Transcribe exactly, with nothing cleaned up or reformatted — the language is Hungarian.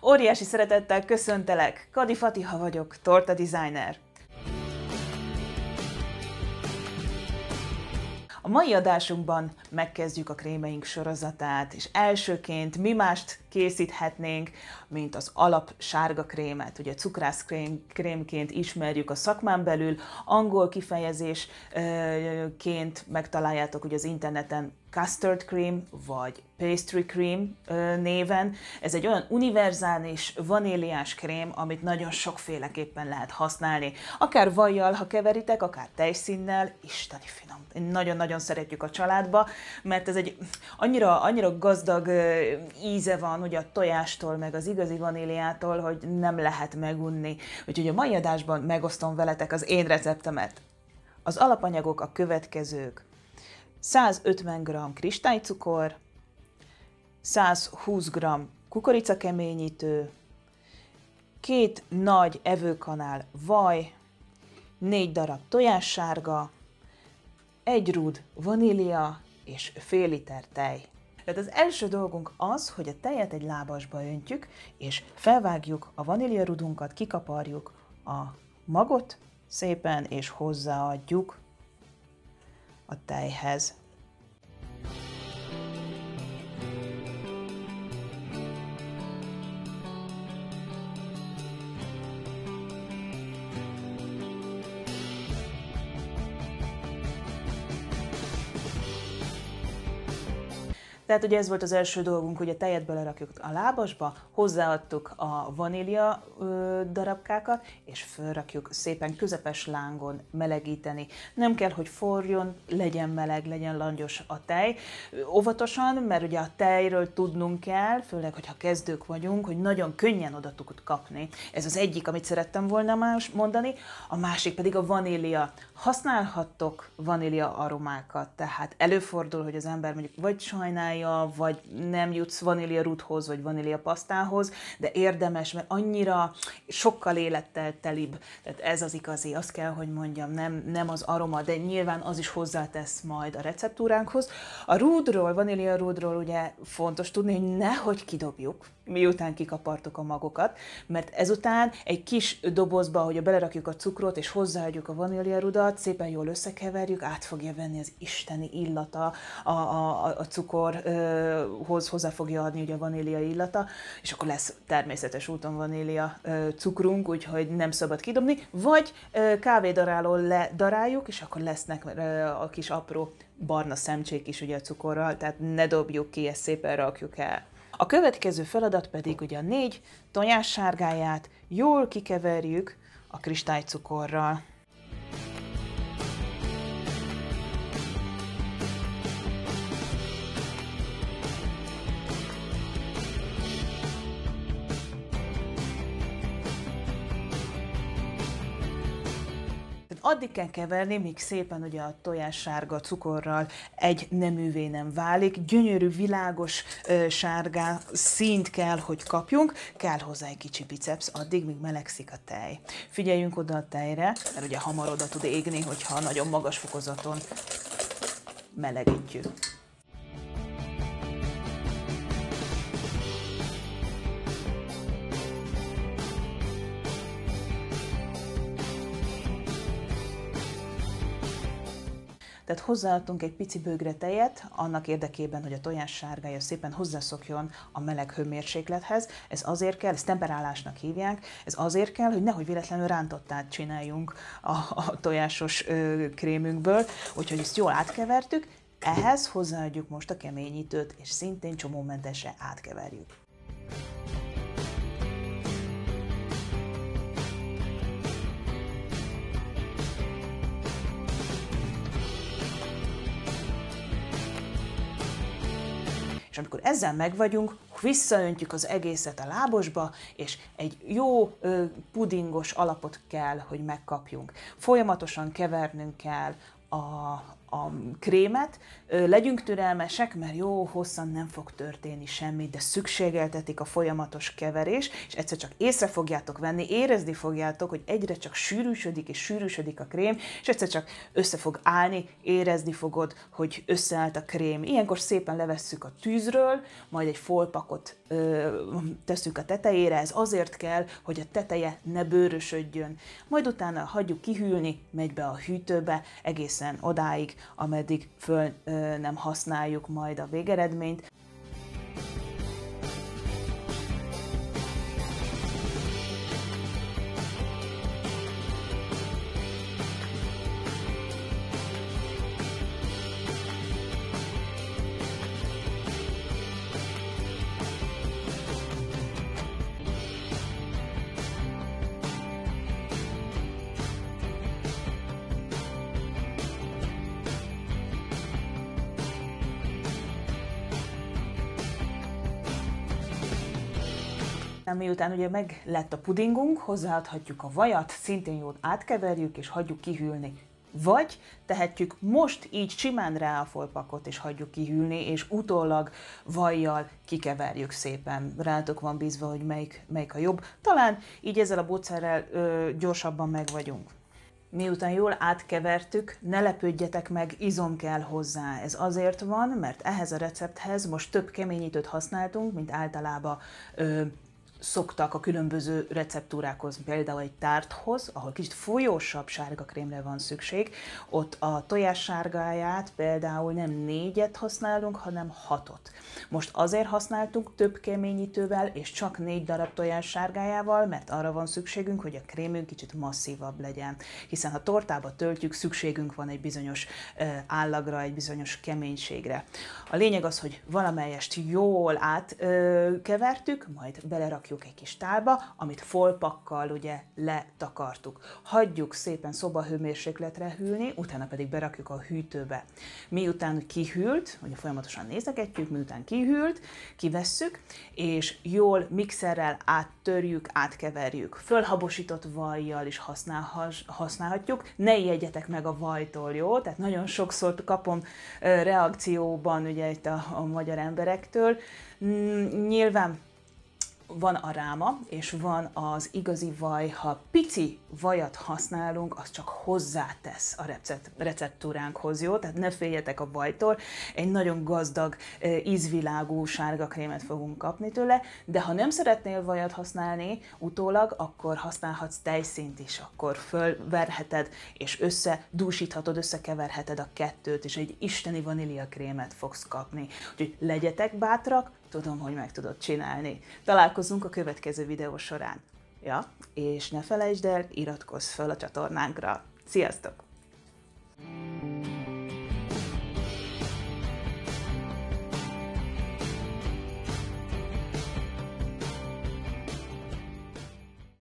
Óriási szeretettel köszöntelek, Kadi Fatiha vagyok, torta designer. A mai adásunkban megkezdjük a krémeink sorozatát, és elsőként mi mást készíthetnénk, mint az alap sárga krémet. Ugye cukrász krém, krémként ismerjük a szakmán belül, angol kifejezésként megtaláljátok ugye az interneten custard cream vagy pastry cream néven. Ez egy olyan univerzális vaníliás krém, amit nagyon sokféleképpen lehet használni. Akár vajjal, ha keveritek, akár tejszínnel, isteni finom. Nagyon-nagyon szeretjük a családba, mert ez egy annyira, annyira gazdag íze van ugye a tojástól, meg az igazi vaníliától, hogy nem lehet megunni. Úgyhogy a mai adásban megosztom veletek az én receptemet. Az alapanyagok a következők. százötven gramm kristálycukor, százhúsz gramm kukoricakeményítő, két nagy evőkanál vaj, négy darab tojássárga, egy rúd vanília és fél liter tej. Tehát az első dolgunk az, hogy a tejet egy lábasba öntjük, és felvágjuk a vaníliarudunkat, kikaparjuk a magot szépen, és hozzáadjuk a tejhez. Tehát ugye ez volt az első dolgunk, hogy a tejet belerakjuk a lábasba, hozzáadtuk a vanília ö, darabkákat, és felrakjuk szépen közepes lángon melegíteni. Nem kell, hogy forjon, legyen meleg, legyen langyos a tej. Óvatosan, mert ugye a tejről tudnunk kell, főleg, hogyha kezdők vagyunk, hogy nagyon könnyen oda tud kapni. Ez az egyik, amit szerettem volna más mondani, a másik pedig a vanília. Használhattok vanília aromákat, tehát előfordul, hogy az ember mondjuk vagy sajnálja, vagy nem jutsz vanília rúdhoz, vagy vanília pasztához, de érdemes, mert annyira sokkal élettel telibb. Tehát ez az igazi, azt kell, hogy mondjam, nem, nem az aroma, de nyilván az is hozzátesz majd a receptúránkhoz. A rúdról, vanília rúdról ugye fontos tudni, hogy nehogy kidobjuk, miután kikapartok a magokat, mert ezután egy kis dobozba, hogy belerakjuk a cukrot, és hozzáadjuk a vaníliarudat, szépen jól összekeverjük, át fogja venni az isteni illata a, a, a cukorhoz, hozzá fogja adni ugye a vanília illata, és akkor lesz természetes úton vanília cukrunk, úgyhogy nem szabad kidobni, vagy kávédarálól ledaráljuk, és akkor lesznek a kis apró barna szemcsék is ugye a cukorral, tehát ne dobjuk ki, ezt szépen rakjuk el. A következő feladat pedig ugye a négy tojássárgáját jól kikeverjük a kristálycukorral. Addig kell keverni, míg szépen ugye a tojássárga cukorral egy neművé nem válik. Gyönyörű, világos ö, sárga színt kell, hogy kapjunk. Kell hozzá egy kicsi bicepsz, addig, míg melegszik a tej. Figyeljünk oda a tejre, mert ugye hamar oda tud égni, hogyha nagyon magas fokozaton melegítjük. Tehát hozzáadtunk egy pici bögre tejet, annak érdekében, hogy a tojássárgája szépen hozzászokjon a meleg hőmérséklethez. Ez azért kell, ezt temperálásnak hívják, ez azért kell, hogy nehogy véletlenül rántottát csináljunk a, a tojásos ö, krémünkből. Úgyhogy ezt jól átkevertük, ehhez hozzáadjuk most a keményítőt, és szintén csomómentesen átkeverjük. És amikor ezzel megvagyunk, visszaöntjük az egészet a lábosba, és egy jó ö, pudingos alapot kell, hogy megkapjunk. Folyamatosan kevernünk kell a, a krémet. Legyünk türelmesek, mert jó, hosszan nem fog történni semmi, de szükségeltetik a folyamatos keverés, és egyszer csak észre fogjátok venni, érezni fogjátok, hogy egyre csak sűrűsödik és sűrűsödik a krém, és egyszer csak össze fog állni, érezni fogod, hogy összeállt a krém. Ilyenkor szépen levesszük a tűzről, majd egy folpakot ö, tesszük a tetejére, ez azért kell, hogy a teteje ne bőrösödjön. Majd utána hagyjuk kihűlni, megy be a hűtőbe egészen odáig, ameddig föl ö, nem használjuk majd a végeredményt. Miután ugye meg lett a pudingunk, hozzáadhatjuk a vajat, szintén jól átkeverjük és hagyjuk kihűlni. Vagy tehetjük most így simán rá a folpakot és hagyjuk kihűlni, és utólag vajjal kikeverjük szépen. Rátok van bízva, hogy melyik, melyik a jobb. Talán így ezzel a módszerrel ö, gyorsabban meg vagyunk. Miután jól átkevertük, ne lepődjetek meg, izom kell hozzá. Ez azért van, mert ehhez a recepthez most több keményítőt használtunk, mint általában ö, szoktak a különböző receptúrákhoz, például egy tárthoz, ahol kicsit folyósabb sárga krémre van szükség, ott a tojás sárgáját például nem négyet használunk, hanem hatot. Most azért használtunk több keményítővel és csak négy darab tojás sárgájával, mert arra van szükségünk, hogy a krémünk kicsit masszívabb legyen. Hiszen ha tortába töltjük, szükségünk van egy bizonyos állagra, egy bizonyos keménységre. A lényeg az, hogy valamelyest jól átkevertük, majd belerakjuk egy kis tálba, amit folpakkal ugye letakartuk. Hagyjuk szépen szobahőmérsékletre hűlni, utána pedig berakjuk a hűtőbe. Miután kihűlt, ugye folyamatosan nézegetjük, miután kihűlt, kivesszük, és jól mixerrel áttörjük, átkeverjük. Fölhabosított vajjal is használhatjuk. Ne ijedjetek meg a vajtól, jó? Tehát nagyon sokszor kapom reakcióban ugye itt a, a magyar emberektől. Nyilván van a ráma, és van az igazi vaj. Ha pici vajat használunk, az csak hozzátesz a recept, receptúránkhoz, jó? Tehát ne féljetek a vajtól, egy nagyon gazdag, ízvilágú sárga krémet fogunk kapni tőle, de ha nem szeretnél vajat használni utólag, akkor használhatsz tejszínt is, akkor fölverheted, és összedúsíthatod, összekeverheted a kettőt, és egy isteni vaníliakrémet fogsz kapni. Úgyhogy legyetek bátrak, tudom, hogy meg tudod csinálni. Találkozunk a következő videó során. Ja, és ne felejtsd el, iratkozz fel a csatornánkra. Sziasztok!